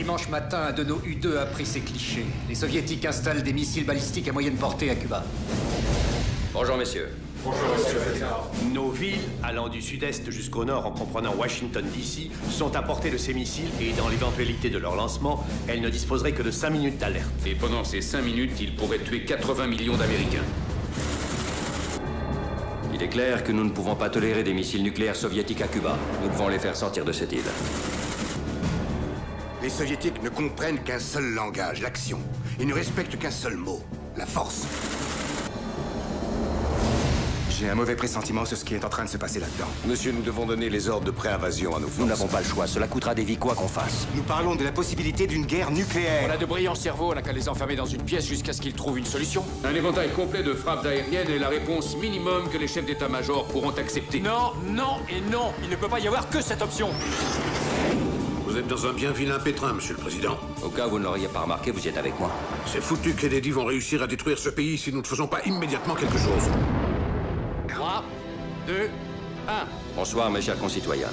dimanche matin, un de nos U-2 a pris ses clichés. Les soviétiques installent des missiles balistiques à moyenne portée à Cuba. Bonjour, messieurs. Bonjour, monsieur. Nos villes, allant du sud-est jusqu'au nord en comprenant Washington, D.C., sont à portée de ces missiles et dans l'éventualité de leur lancement, elles ne disposeraient que de 5 minutes d'alerte. Et pendant ces 5 minutes, ils pourraient tuer 80 millions d'Américains. Il est clair que nous ne pouvons pas tolérer des missiles nucléaires soviétiques à Cuba. Nous devons les faire sortir de cette île. Les soviétiques ne comprennent qu'un seul langage, l'action. Ils ne respectent qu'un seul mot, la force. J'ai un mauvais pressentiment sur ce qui est en train de se passer là-dedans. Monsieur, nous devons donner les ordres de pré-invasion à nos forces. Nous n'avons pas le choix. Cela coûtera des vies quoi qu'on fasse. Nous parlons de la possibilité d'une guerre nucléaire. On a de brillants cerveaux, on n'a qu'à les enfermer dans une pièce jusqu'à ce qu'ils trouvent une solution. Un éventail complet de frappes aériennes est la réponse minimum que les chefs d'état-major pourront accepter. Non, non et non. Il ne peut pas y avoir que cette option. Vous êtes dans un bien vilain pétrin, monsieur le président. Au cas où vous ne l'auriez pas remarqué, vous y êtes avec moi. C'est foutu que Kennedy vont réussir à détruire ce pays si nous ne faisons pas immédiatement quelque chose. 3, 2, 1. Bonsoir, mes chers concitoyens.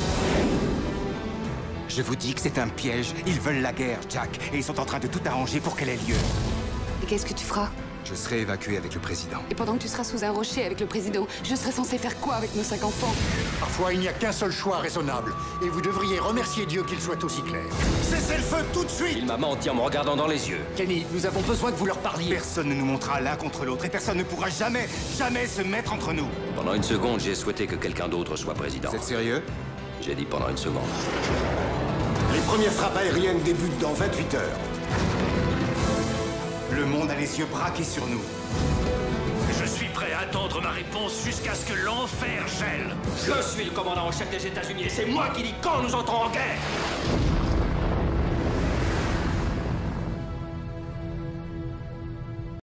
Je vous dis que c'est un piège. Ils veulent la guerre, Jack. Et ils sont en train de tout arranger pour qu'elle ait lieu. Et qu'est-ce que tu feras? Je serai évacué avec le président. Et pendant que tu seras sous un rocher avec le président, je serai censé faire quoi avec nos 5 enfants? Parfois, il n'y a qu'un seul choix raisonnable. Et vous devriez remercier Dieu qu'il soit aussi clair. Cessez le feu tout de suite! Il m'a menti en me regardant dans les yeux. Kenny, nous avons besoin que vous leur parliez. Personne ne nous montrera l'un contre l'autre et personne ne pourra jamais, jamais se mettre entre nous. Pendant une seconde, j'ai souhaité que quelqu'un d'autre soit président. Vous êtes sérieux? J'ai dit pendant une seconde. Les premières frappes aériennes débutent dans 28 heures. Le monde a les yeux braqués sur nous. Je suis prêt à attendre ma réponse jusqu'à ce que l'enfer gèle. Je suis le commandant en chef des États-Unis et c'est moi qui dis quand nous entrons en guerre.